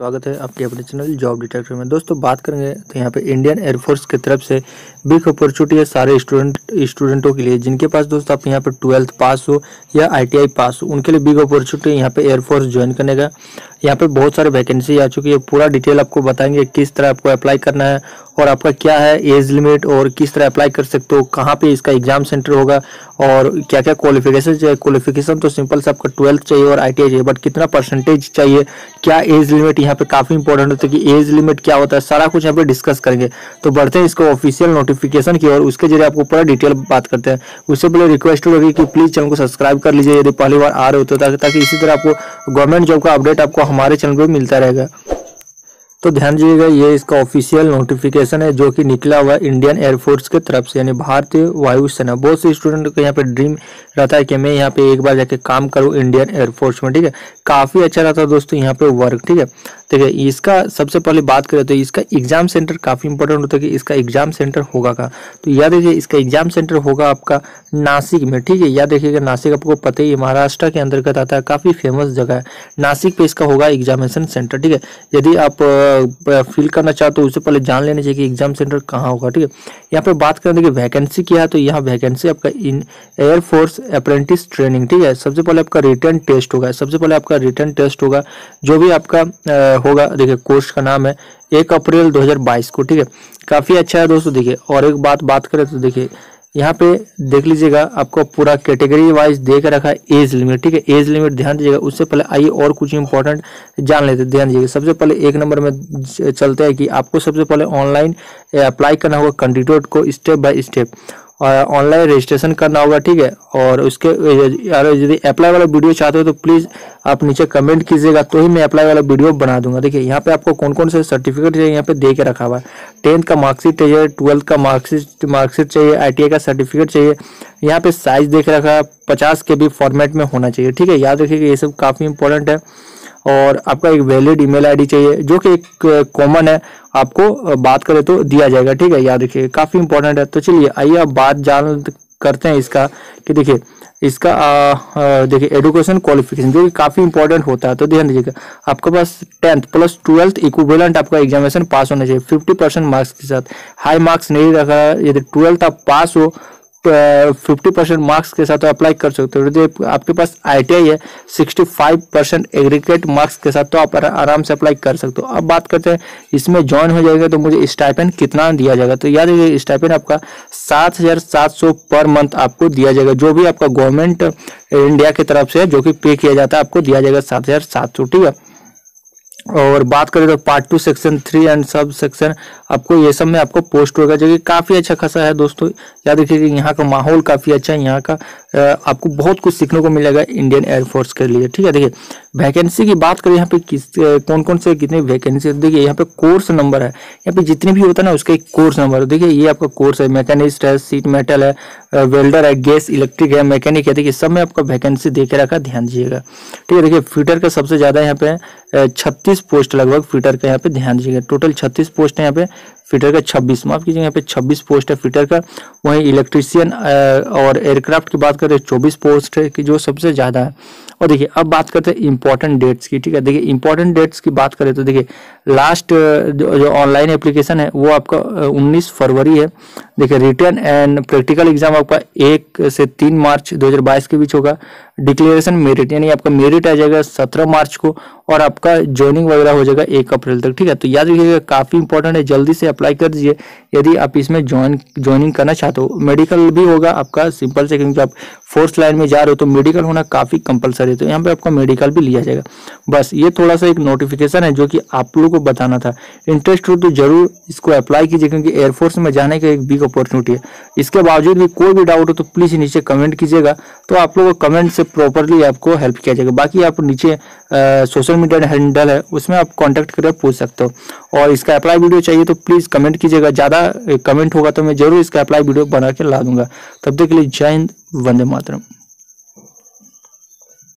स्वागत है आपके अपने चैनल जॉब डिटेक्टर में। दोस्तों बात करेंगे तो यहाँ पे इंडियन एयरफोर्स की तरफ से बिग अपॉर्चुनिटी है सारे स्टूडेंटों के लिए जिनके पास दोस्तों आप यहाँ पे 12th पास हो या ITI पास हो, उनके लिए बिग अपॉर्चुनिटी यहाँ पे एयरफोर्स ज्वाइन करने का। यहाँ पे बहुत सारे वैकेंसी आ चुकी है, पूरा डिटेल आपको बताएंगे किस तरह आपको अप्लाई करना है और आपका क्या है एज लिमिट और किस तरह अप्लाई कर सकते हो, कहाँ पे इसका एग्जाम सेंटर होगा और क्या क्या क्वालिफिकेशन चाहिए। क्वालिफिकेशन तो सिंपल से आपका 12th चाहिए और ITI चाहिए, बट कितना परसेंटेज चाहिए, क्या एज लिमिट यहाँ पे काफ़ी इंपॉर्टेंट होता है कि एज लिमिट क्या होता है, सारा कुछ यहाँ पे डिस्कस करेंगे। तो बढ़ते हैं इसको ऑफिशियल नोटिफिकेशन की और उसके जरिए आपको पूरा डिटेल बात करते हैं। उससे पहले रिक्वेस्ट होगी कि प्लीज़ चैनल को सब्सक्राइब कर लीजिए यदि पहली बार आ रहे हो तो, ताकि इसी तरह आपको गवर्नमेंट जॉब का अपडेट आपको हमारे चैनल पर मिलता रहेगा। तो ध्यान दीजिएगा, ये इसका ऑफिशियल नोटिफिकेशन है जो कि निकला हुआ है इंडियन एयरफोर्स की तरफ से, यानी भारतीय वायुसेना। बहुत से स्टूडेंट को यहाँ पे ड्रीम रहता है कि मैं यहाँ पे एक बार जाके काम करूँ इंडियन एयरफोर्स में, ठीक है। काफ़ी अच्छा रहता है दोस्तों यहाँ पे वर्क, ठीक है। देखिए इसका सबसे पहले बात करें तो इसका एग्जाम सेंटर काफ़ी इंपॉर्टेंट होता है कि इसका एग्जाम सेंटर होगा कहाँ। तो याद रखिए इसका एग्जाम सेंटर होगा आपका नासिक में, ठीक है। याद रखिएगा नासिक आपको पता ही है महाराष्ट्र के अंतर्गत आता है, काफ़ी फेमस जगह है। नासिक पे इसका होगा एग्जामिनेशन सेंटर, ठीक है। यदि आप फिल करना चाहते हो उससे पहले जान लेना चाहिए कि एग्जाम सेंटर कहाँ होगा, ठीक है। यहाँ पे बात करें देखिए वैकेंसी क्या है, तो यहाँ वैकेंसी आपका इन एयरफोर्स अप्रेंटिस ट्रेनिंग, ठीक है। सबसे पहले आपका रिटर्न टेस्ट होगा, सबसे पहले आपका रिटर्न टेस्ट होगा जो भी आपका होगा। देखिए कोर्स का नाम है 1 अप्रैल 2022 को, ठीक है। काफ़ी अच्छा है दोस्तों। देखिए और एक बात करें तो देखिए यहाँ पे देख लीजिएगा आपको पूरा कैटेगरी वाइज दे के रखा है एज लिमिट, ठीक है। एज लिमिट ध्यान दीजिएगा। उससे पहले आइए और कुछ इंपॉर्टेंट जान लेते हैं, ध्यान दीजिएगा। सबसे पहले 1 नंबर में चलते हैं कि आपको सबसे पहले ऑनलाइन अप्लाई करना होगा कैंडिडेट को step by step, online registration करना होगा, ठीक है। और उसके यदि अप्लाई वाला वीडियो चाहते हो तो प्लीज़ आप नीचे कमेंट कीजिएगा, तो ही मैं अप्लाई वाला वीडियो बना दूंगा। देखिए यहाँ पे आपको कौन कौन से सर्टिफिकेट चाहिए यहाँ पे दे के रखा हुआ है। 10th का मार्कशीट चाहिए, 12th का मार्कशीट चाहिए, ITI का सर्टिफिकेट चाहिए। यहाँ पे साइज देख रखा है 50 KB फॉर्मेट में होना चाहिए, ठीक है। याद रखिएगा ये सब काफ़ी इंपॉर्टेंट है। और आपका एक वैलिड ईमेल ID चाहिए जो कि एक कॉमन है, आपको बात करें तो दिया जाएगा, ठीक है। याद रखिए काफ़ी इंपॉर्टेंट है। तो चलिए आइए अब बात जान करते हैं इसका कि देखिए इसका देखिए एजुकेशन क्वालिफिकेशन जो कि काफ़ी इंपॉर्टेंट होता है। तो ध्यान दीजिएगा आपके पास 10th प्लस 12th इक्विवेलेंट आपका एग्जामिनेशन पास होना चाहिए 50% मार्क्स के साथ। हाई मार्क्स नहीं रखा है, यदि 12th आप पास हो 50% मार्क्स के साथ तो अप्लाई कर सकते हो। यदि आपके पास ITI है 65% एग्रीगेट मार्क्स के साथ तो आप आराम से अप्लाई कर सकते हो। अब बात करते हैं इसमें ज्वाइन हो जाएगा तो मुझे स्टाइपेंड कितना दिया जाएगा। तो याद रखिए स्टाइपेंड आपका 7,700 पर मंथ आपको दिया जाएगा, जो भी आपका गवर्नमेंट इंडिया की तरफ से जो कि पे किया जाता है आपको दिया जाएगा 7,700, ठीक है। और बात करें तो part 2 section 3 and sub section आपको ये सब में आपको पोस्ट होगा जो कि काफ़ी अच्छा खासा है दोस्तों। याद रखिए कि यहाँ का माहौल काफ़ी अच्छा है, यहाँ का आपको बहुत कुछ सीखने को मिलेगा इंडियन एयरफोर्स के लिए, ठीक है। देखिए वैकेंसी की बात करें यहाँ पे कौन कौन से कितनी वैकेंसी है। देखिए यहाँ पे कोर्स नंबर है, यहाँ पे जितने भी होता है ना उसका एक कोर्स नंबर है। देखिए ये आपका कोर्स है, मैकेनिस्ट है, सीट मेटल है, वेल्डर है, गैस इलेक्ट्रिक है, मैकेनिक है। देखिए सब में आपका वैकेंसी दे के रखा, ध्यान दीजिएगा, ठीक है। देखिए फिटर का सबसे ज़्यादा यहाँ पे 36 पोस्ट लगभग फिटर का यहाँ पे ध्यान दीजिएगा। टोटल 36 पोस्ट है यहाँ पे, फिटर का 26 माफ कीजिए यहाँ पे 26 पोस्ट है फिटर का। वहीं इलेक्ट्रीशियन और एयरक्राफ्ट की बात करें 24 पोस्ट है कि जो सबसे ज़्यादा है। और देखिए अब बात करते हैं इंपॉर्टेंट डेट्स की, ठीक है। देखिए इंपॉर्टेंट डेट्स की बात करें तो देखिए लास्ट जो ऑनलाइन एप्लीकेशन है वो आपका 19 फरवरी है। देखिए रिटर्न एंड प्रैक्टिकल एग्जाम आपका 1 से 3 मार्च 2022 के बीच होगा। डिक्लेरेशन मेरिट यानी आपका मेरिट आ जाएगा 17 मार्च को और आपका ज्वाइनिंग वगैरह हो जाएगा 1 अप्रैल तक, ठीक है। तो याद रखिएगा काफ़ी इंपॉर्टेंट है, जल्दी से अप्लाई कर दीजिए यदि आप इसमें ज्वाइनिंग करना चाहते हो। मेडिकल भी होगा आपका सिंपल से, क्योंकि आप फोर्थ लाइन में जा रहे हो तो मेडिकल होना काफ़ी कंपलसरी है, तो यहाँ पे आपका मेडिकल भी लिया जाएगा। बस ये थोड़ा सा एक नोटिफिकेशन है जो कि आप लोगों को बताना था। इंटरेस्ट हो तो जरूर इसको अप्लाई कीजिए क्योंकि एयरफोर्स में जाने का एक बिग अपॉर्चुनिटी है। इसके बावजूद भी कोई भी डाउट हो तो प्लीज़ नीचे कमेंट कीजिएगा, तो आप लोगों को कमेंट से प्रॉपरली आपको हेल्प किया जाएगा। बाकी आप नीचे सोशल मीडिया हैंडल है उसमें आप कॉन्टैक्ट करके पूछ सकते हो। और इसका अप्लाई वीडियो चाहिए तो प्लीज़ कमेंट कीजिएगा, ज़्यादा कमेंट होगा तो मैं जरूर इसका अप्लाई वीडियो बना के ला दूंगा। तब तक के लिए जय हिंद, वंदे मातरम।